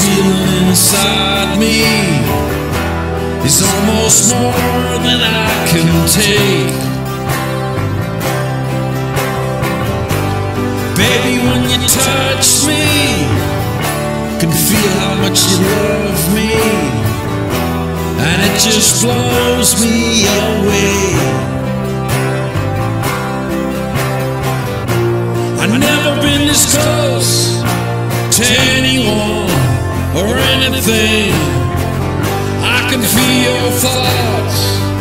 feeling inside me is almost more than I can take. Baby, when you touch me, can feel how much you love me, and it just blows me away. I've never been this close to anyone or anything. I can feel your thoughts,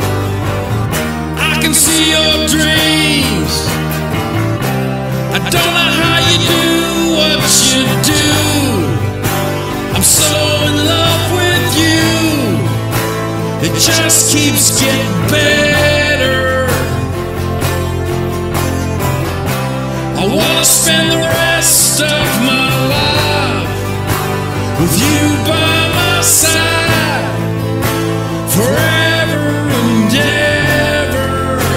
I can see your dreams. I don't know how you do what you do. I'm so in love with you, it just keeps getting better. I wanna spend the rest of my life with you by my side, forever and ever.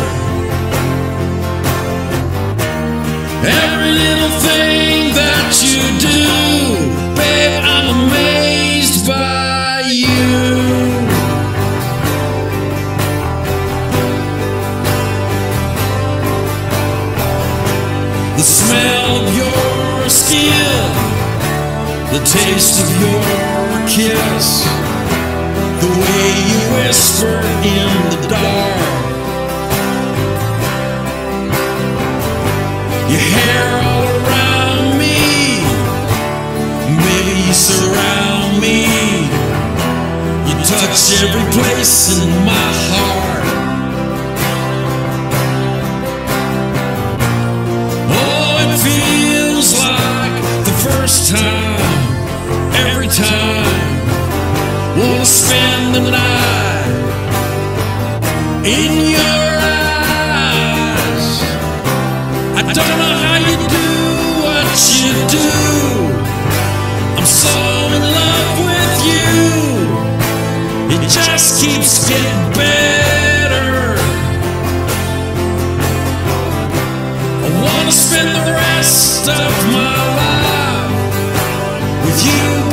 Every little thing that you do, babe, I'm amazed by you. The smell of your skin, the taste of your kiss, the way you whisper in the dark, your hair all around me, maybe you surround me, you touch every place in my heart. Feels like the first time, every time. Wanna spend the night in your eyes. I don't know how you do what you do. I'm so in love with you, it just keeps getting better. I wanna spend the rest of my life with you